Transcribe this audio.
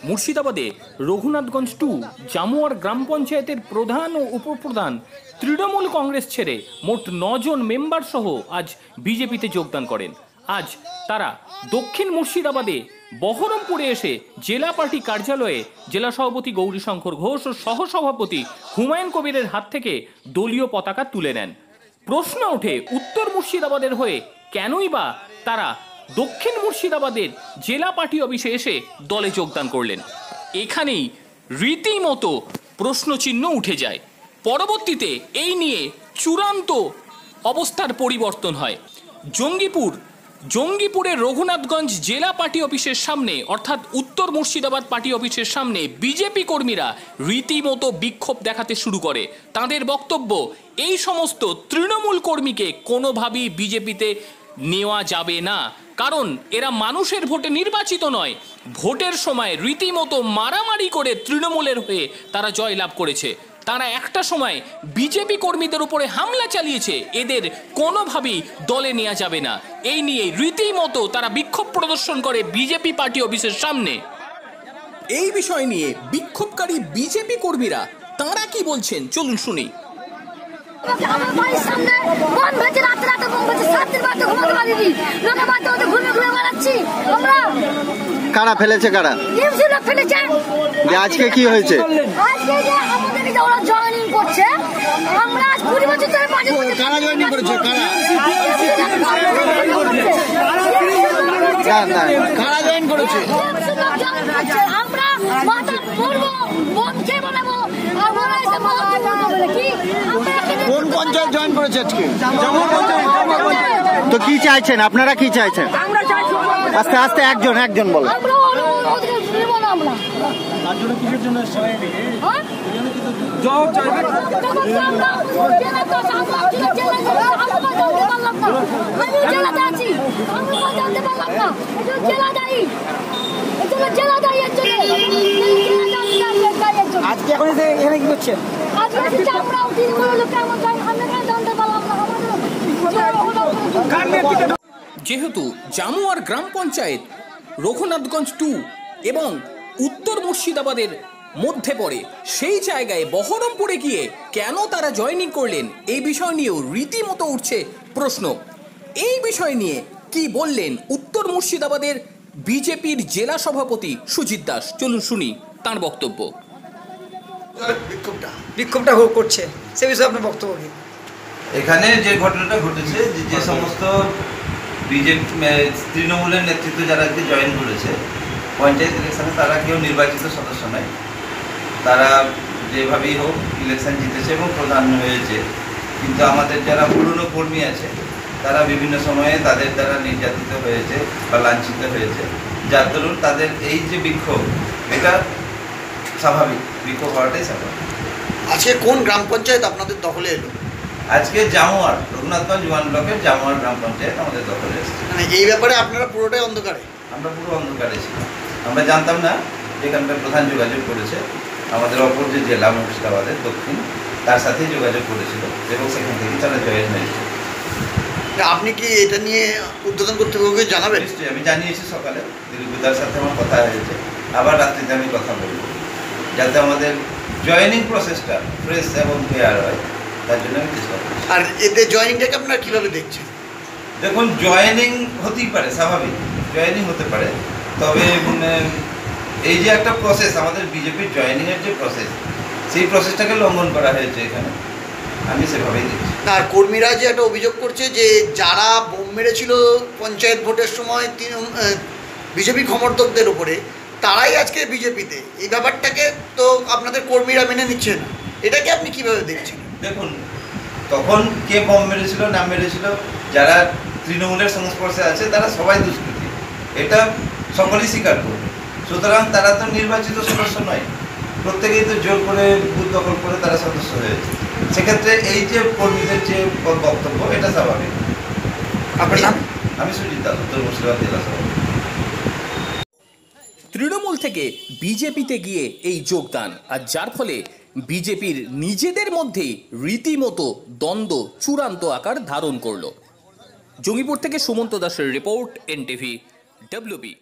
মুর্শিদাবাদে রঘুনাথগঞ্জ 2 জামুয়ার গ্রাম পঞ্চায়েতের প্রধান ও উপপ্রধান তৃণমূল কংগ্রেস ছেড়ে মোট 9 জন মেম্বার সহ আজ বিজেপিতে যোগদান করেন। আজ তারা দক্ষিণ মুর্শিদাবাদে বহরমপুরে এসে জেলা পার্টি কার্যালয়ে জেলা সভাপতি গৌরীশঙ্কর ঘোষ ও সহসভাপতি হুমায়ুন কবিরের হাত থেকে দলীয় পতাকা তুলে নেন। প্রশ্ন ওঠে, উত্তর মুর্শিদাবাদের হয়ে কেনই বা তারা দক্ষিণ মুর্শিদাবাদের জেলা পার্টি অফিসে এসে দলে যোগদান করলেন? এখানেই রীতিমতো প্রশ্নচিহ্ন উঠে যায়। পরবর্তীতে এই নিয়ে চূড়ান্ত অবস্থার পরিবর্তন হয়। জঙ্গিপুরের রঘুনাথগঞ্জ জেলা পার্টি অফিসের সামনে অর্থাৎ উত্তর মুর্শিদাবাদ পার্টি অফিসের সামনে বিজেপি কর্মীরা রীতিমতো বিক্ষোভ দেখাতে শুরু করে। তাদের বক্তব্য, এই সমস্ত তৃণমূল কর্মীকে কোনোভাবেই বিজেপিতে নেওয়া যাবে না, কারণ এরা মানুষের ভোটে নির্বাচিত নয়। ভোটের সময় রীতিমতো মারামারি করে তৃণমূলের হয়ে তারা জয়লাভ করেছে। তারা একটা সময় বিজেপি কর্মীদের উপরে হামলা চালিয়েছে, এদের কোনোভাবেই দলে নেওয়া যাবে না। এই নিয়ে রীতিমতো তারা বিক্ষোভ প্রদর্শন করে বিজেপি পার্টি অফিসের সামনে। এই বিষয় নিয়ে বিক্ষোভকারী বিজেপি কর্মীরা তারা কি বলছেন চলুন শুনি। কারা ফেলেছে? কারা ফেলেছে? আজকে কি হয়েছে? আজকে যে আমাদের ওরা জয়েনিং করছে, আমরা 20 বছর ধরে কারা জয়েনিং করেছে? কারা জয়েন করেছে? আমরা মাথা পড়বো, বোনকে বানাবো, আর ওরা এসে মাথা বলে কি? কোন পঞ্চায়েত জয়েন করেছে আজকে? তো কি চাইছেন আপনারা? কি চাইছেন? আস্তে আস্তে একজন বলো। আজকে এখন এখানে কি করছেন? যেহেতু জামুয়ার গ্রাম পঞ্চায়েত রঘুনাথগঞ্জ 2 এবং উত্তর মুর্শিদাবাদের মধ্যে পড়ে, সেই জায়গায় বহরমপুরে গিয়ে কেন তারা জয়েনিং করলেন এই বিষয় নিয়েও রীতিমতো উঠছে প্রশ্ন। এই বিষয় নিয়ে কি বললেন উত্তর মুর্শিদাবাদের বিজেপির জেলা সভাপতি সুজিত দাস, চলুন শুনি তার বক্তব্য। বিক্ষোভটা করছে সে বিষয়ে আপনার বক্তব্য কি? এখানে যে ঘটনাটা ঘটেছে, যে সমস্ত বিজেপি তৃণমূলের নেতৃত্ব যারা জয়েন করেছে পঞ্চায়েত ইলেকশনে, তারা কেউ নির্বাচিত সদস্য নয়। তারা যেভাবেই হোক ইলেকশন জিতেছে এবং প্রধান হয়েছে, কিন্তু আমাদের যারা পুরনো কর্মী আছে তারা বিভিন্ন সময়ে তাদের দ্বারা নির্যাতিত হয়েছে বা লাঞ্ছিত হয়েছে, যার দরুন তাদের এই যে বিক্ষোভ, এটা স্বাভাবিক, বিক্ষোভ হওয়াটাই স্বাভাবিক। আজকে কোন গ্রাম পঞ্চায়েত আপনাদের দখলে এলো? আজকে জামুয়ার রঘুনাথগঞ্জ 1 ব্লকের জামুয়ার গ্রাম পঞ্চায়েত আমাদের দখলে এসেছে। মানে এই ব্যাপারে আপনারা পুরোটাই অন্ধকারে? আমরা পুরো অন্ধকারে ছিলাম, আমরা জানতাম না। এখানকার প্রধান যোগাযোগ করেছে আমাদের অপর যে জেলা মুর্শিদাবাদের দক্ষিণ, তার সাথেই যোগাযোগ করেছিল এবং সেখান থেকে তারা জয়েন হয়েছে। আপনি কি এটা নিয়ে উদ্বোধন কর্তৃপক্ষকে জানাবেন? নিশ্চয়ই, আমি জানিয়েছি সকালে, দিলীপদার সাথে আমার কথা হয়েছে, আবার রাত্রিতে আমি কথা বলবো, যাতে আমাদের জয়েনিং প্রসেসটা ফ্রেশ এবং ফেয়ার হয়, তার জন্য আমি চেষ্টা করছি। আর এতে জয়েনিংটাকে আপনারা কীভাবে দেখছেন? দেখুন, জয়েনিং হতেই পারে, স্বাভাবিক জয়েনিং হতে পারে, তবে এই যে একটা প্রসেস আমাদের বিজেপির জয়েনিংয়ের যে প্রসেস, সেই প্রসেসটাকে লঙ্ঘন করা হয়েছে এখানে, আমি সেভাবেই দেখছি। আর কর্মীরা যে একটা অভিযোগ করছে যে যারা বোম মেরেছিল পঞ্চায়েত ভোটের সময় বিজেপি সমর্থকদের উপরে, তারাই আজকে বিজেপিতে, এই ব্যাপারটাকে তো আপনাদের কর্মীরা মেনে নিচ্ছেন, এটাকে আপনি কিভাবে দেখছেন? দেখুন, তখন কে বোম মেরেছিল না মেরেছিল, যারা তৃণমূলের সংস্পর্শে আছে তারা সবাই দুষ্কৃতী, এটা সকলেই স্বীকার করবে। সুতরাং তারা তো নির্বাচিত সদস্য নয়, প্রত্যেকেই তো জোর করে বুথ দখল করে তারা সদস্য হয়েছে। সেক্ষেত্রে এই যে কর্মীদের যে বক্তব্য, এটা স্বাভাবিক। আপনার নাম? আমি সুজিত দাস, উত্তর মুর্শিদাবাদ জেলা সভাপতি। তৃণমূল থেকে বিজেপিতে গিয়ে এই যোগদান, আর যার ফলে বিজেপির নিজেদের মধ্যেই রীতিমতো দ্বন্দ্ব চূড়ান্ত আকার ধারণ করল। জঙ্গিপুর থেকে সুমন্ত দাসের রিপোর্ট, NTV WB।